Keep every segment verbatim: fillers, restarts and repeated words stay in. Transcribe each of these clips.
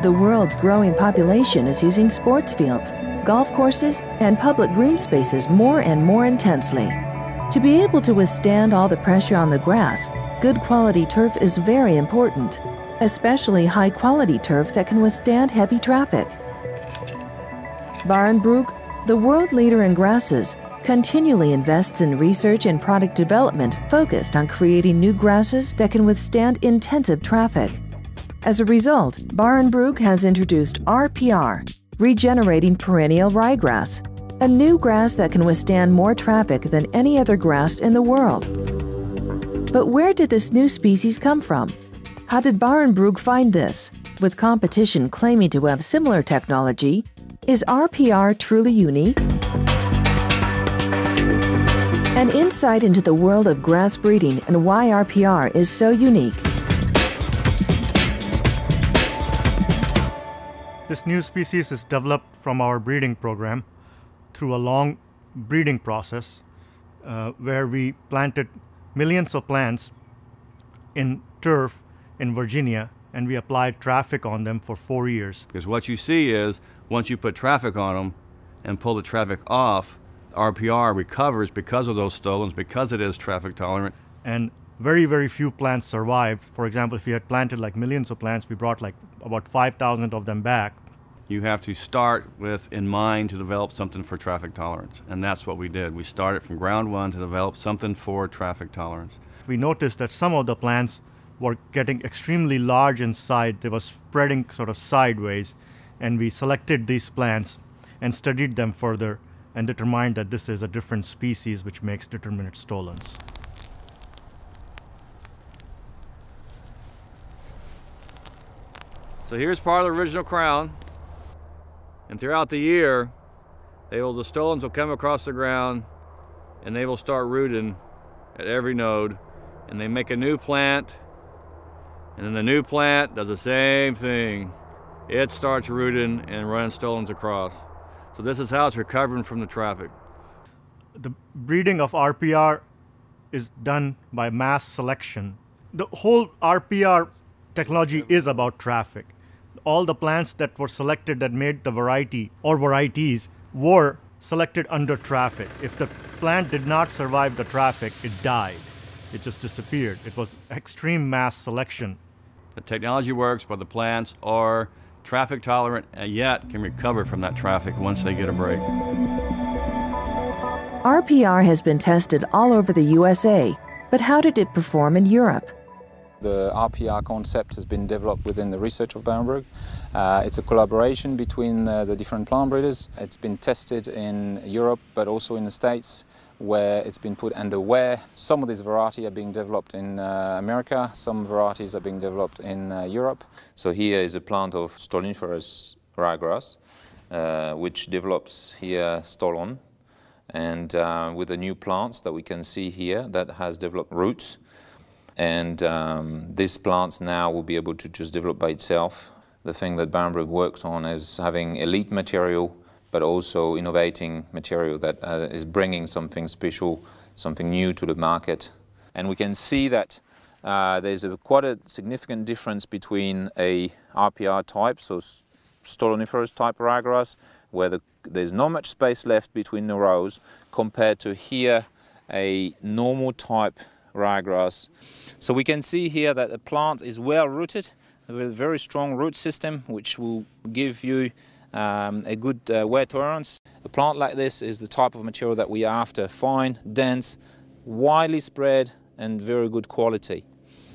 The world's growing population is using sports fields, golf courses, and public green spaces more and more intensely. To be able to withstand all the pressure on the grass, good quality turf is very important, especially high-quality turf that can withstand heavy traffic. Barenbrug, the world leader in grasses, continually invests in research and product development focused on creating new grasses that can withstand intensive traffic. As a result, Barenbrug has introduced R P R, Regenerating Perennial Ryegrass, a new grass that can withstand more traffic than any other grass in the world. But where did this new species come from? How did Barenbrug find this? With competition claiming to have similar technology, is R P R truly unique? An insight into the world of grass breeding and why R P R is so unique. This new species is developed from our breeding program through a long breeding process uh, where we planted millions of plants in turf in Virginia, and we applied traffic on them for four years. Because what you see is, once you put traffic on them and pull the traffic off, R P R recovers because of those stolons, because it is traffic tolerant. And very, very few plants survived. For example, if we had planted like millions of plants, we brought like about five thousand of them back. You have to start with in mind to develop something for traffic tolerance, and that's what we did. We started from ground one to develop something for traffic tolerance. We noticed that some of the plants were getting extremely large in size. They were spreading sort of sideways, and we selected these plants and studied them further and determined that this is a different species which makes determinate stolons. So here's part of the original crown. And throughout the year, they will, the stolons will come across the ground and they will start rooting at every node. And they make a new plant, and then the new plant does the same thing. It starts rooting and running stolons across. So this is how it's recovering from the traffic. The breeding of R P R is done by mass selection. The whole R P R technology is about traffic. All the plants that were selected that made the variety or varieties were selected under traffic. If the plant did not survive the traffic, it died. It just disappeared. It was extreme mass selection. The technology works, but the plants are traffic tolerant and yet can recover from that traffic once they get a break. R P R has been tested all over the U S A, but how did it perform in Europe? The R P R concept has been developed within the research of Barenbrug. Uh, it's a collaboration between uh, the different plant breeders. It's been tested in Europe, but also in the States, where it's been put under wear. Some of these varieties are being developed in uh, America, some varieties are being developed in uh, Europe. So here is a plant of stoloniferous ryegrass, uh, which develops here stolon, and uh, with the new plants that we can see here that has developed roots. And um, these plants now will be able to just develop by itself. The thing that Barenbrug works on is having elite material, but also innovating material that uh, is bringing something special, something new to the market. And we can see that uh, there's a, quite a significant difference between a R P R type, so stoloniferous type ryegrass, where the, there's not much space left between the rows, compared to here a normal type ryegrass. So we can see here that the plant is well rooted with a very strong root system, which will give you um, a good uh, wear tolerance. A plant like this is the type of material that we are after: fine, dense, widely spread, and very good quality.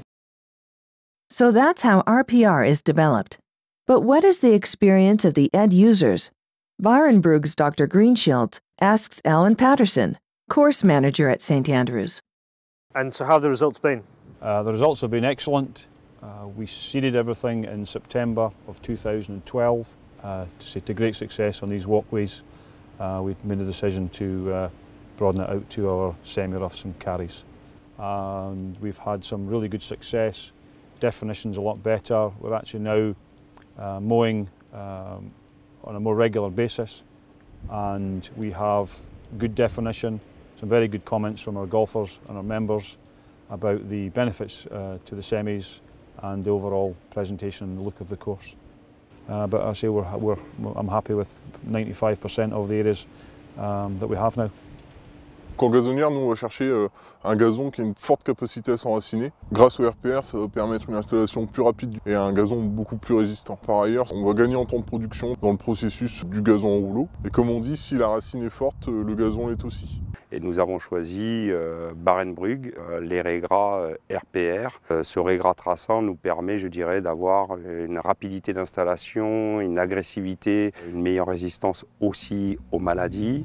So that's how R P R is developed. But what is the experience of the end users? Barenbrug's Doctor Greenshields asks Alan Patterson, course manager at Saint Andrews. And so how have the results been? Uh, the results have been excellent. Uh, we seeded everything in September of two thousand twelve uh, to, to great success on these walkways. Uh, we made a decision to uh, broaden it out to our semi-roughs and carries. And we've had some really good success. Definition's a lot better. We're actually now uh, mowing um, on a more regular basis, and we have good definition. Some very good comments from our golfers and our members about the benefits uh, to the semis and the overall presentation and the look of the course. Uh, but I say we're, we're, I'm happy with ninety-five percent of the areas um, that we have now. Qu'en gazonnière, nous on va chercher euh, un gazon qui a une forte capacité à s'enraciner. Grâce au R P R, ça va permettre une installation plus rapide et un gazon beaucoup plus résistant. Par ailleurs, on va gagner en temps de production dans le processus du gazon en rouleau. Et comme on dit, si la racine est forte, le gazon l'est aussi. Et nous avons choisi euh, Barenbrug, euh, les raygras euh, R P R. Euh, ce raygras traçant nous permet, je dirais, d'avoir une rapidité d'installation, une agressivité, une meilleure résistance aussi aux maladies.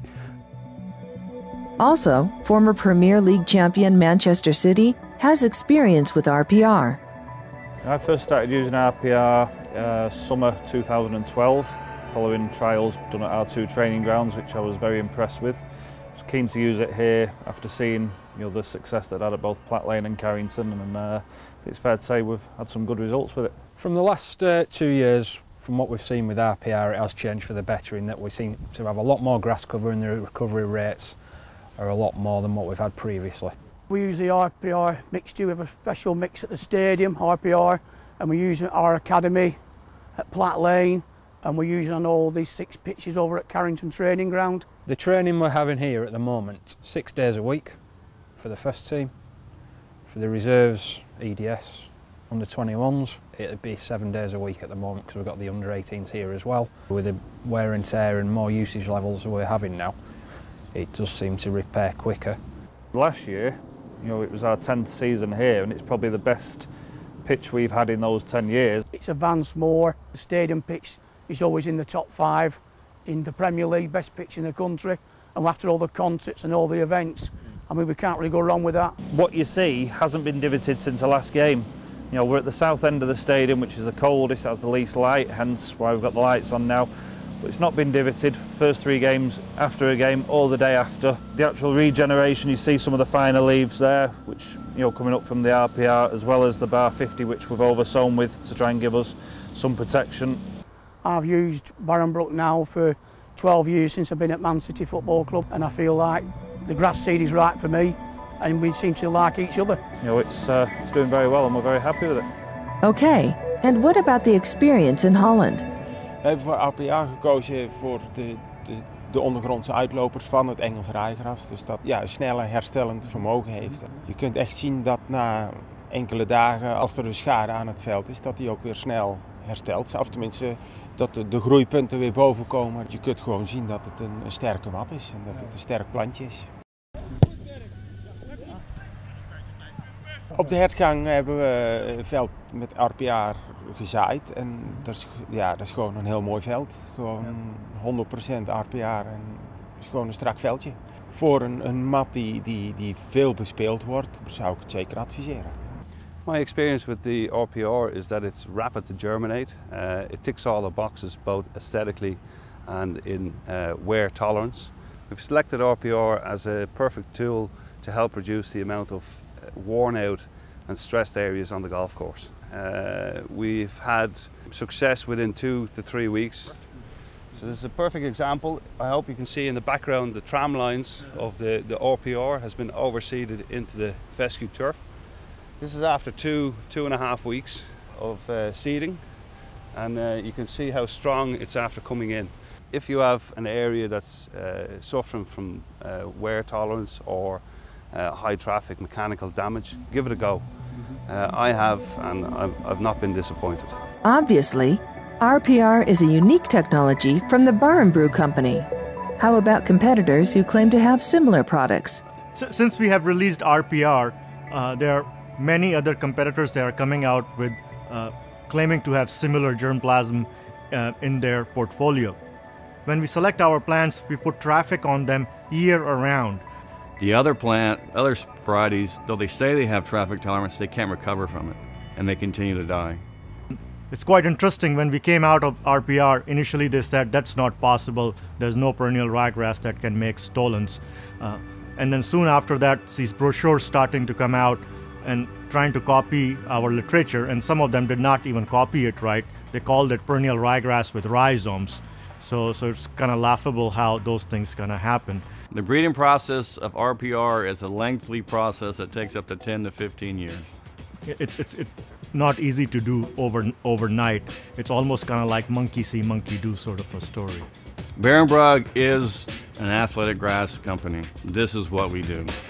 Also, former Premier League champion Manchester City has experience with R P R. I first started using R P R uh, summer two thousand twelve, following trials done at our two training grounds, which I was very impressed with. I was keen to use it here after seeing you know, the success that it had at both Platt Lane and Carrington, and uh, it's fair to say we've had some good results with it. From the last uh, two years, from what we've seen with R P R, it has changed for the better in that we seem to have a lot more grass cover and the recovery rates are a lot more than what we've had previously. We use the R P R mixture with a special mix at the stadium, R P R, and we use it at our academy at Platt Lane, and we're using on all these six pitches over at Carrington Training Ground. The training we're having here at the moment, six days a week for the first team. For the reserves, E D S, under twenty-ones, it'd be seven days a week at the moment because we've got the under eighteens here as well. With the wear and tear and more usage levels we're having now, it does seem to repair quicker. Last year, you know, it was our tenth season here, and it's probably the best pitch we've had in those ten years. It's advanced more. The stadium pitch is always in the top five in the Premier League, best pitch in the country. And after all the concerts and all the events, I mean, we can't really go wrong with that. What you see hasn't been divoted since the last game. You know, we're at the south end of the stadium, which is the coldest, has the least light, hence why we've got the lights on now. But it's not been divoted for the first three games, after a game, or the day after. The actual regeneration, you see some of the finer leaves there, which, you know, coming up from the R P R, as well as the bar fifty, which we've oversown with to try and give us some protection. I've used Barenbrug now for twelve years since I've been at Man City Football Club, and I feel like the grass seed is right for me, and we seem to like each other. You know, it's, uh, it's doing very well, and we're very happy with it. Okay, and what about the experience in Holland? We hebben voor R P R gekozen voor de, de, de ondergrondse uitlopers van het Engels ryegrass. Dus dat ja, een snelle herstellend vermogen heeft. Je kunt echt zien dat na enkele dagen, als er een schade aan het veld is, dat die ook weer snel herstelt. Of tenminste, dat de, de groeipunten weer boven komen. Je kunt gewoon zien dat het een, een sterke mat is en dat het een sterk plantje is. Op de hertgang hebben we een veld met R P R gezaaid en dat is, ja, dat is gewoon een heel mooi veld. Gewoon honderd procent R P R en het is gewoon een strak veldje. Voor een, een mat die, die, die veel bespeeld wordt, zou ik het zeker adviseren. My experience with the R P R is that it's rapid to germinate. Uh, it ticks all the boxes both aesthetically and in uh, wear tolerance. We've selected R P R as a perfect tool to help reduce the amount of worn out and stressed areas on the golf course. Uh, we've had success within two to three weeks. So this is a perfect example. I hope you can see in the background the tram lines of the, the R P R has been overseeded into the fescue turf. This is after two, two and a half weeks of uh, seeding, and uh, you can see how strong it's after coming in. If you have an area that's uh, suffering from uh, wear tolerance or Uh, high traffic mechanical damage, give it a go. Uh, I have, and I've, I've not been disappointed. Obviously, R P R is a unique technology from the Barenbrug company. How about competitors who claim to have similar products? So, since we have released R P R, uh, there are many other competitors that are coming out with uh, claiming to have similar germplasm uh, in their portfolio. When we select our plants, we put traffic on them year around. The other plant, other varieties, though they say they have traffic tolerance, they can't recover from it, and they continue to die. It's quite interesting. When we came out of R P R, initially they said that's not possible. There's no perennial ryegrass that can make stolons. Uh, and then soon after that, these brochures starting to come out and trying to copy our literature, and some of them did not even copy it right. They called it perennial ryegrass with rhizomes. So, so it's kind of laughable how those things kind of happen. The breeding process of R P R is a lengthy process that takes up to ten to fifteen years. It's, it's, it, not easy to do over overnight. It's almost kind of like monkey see, monkey do sort of a story. Barenbrug is an athletic grass company. This is what we do.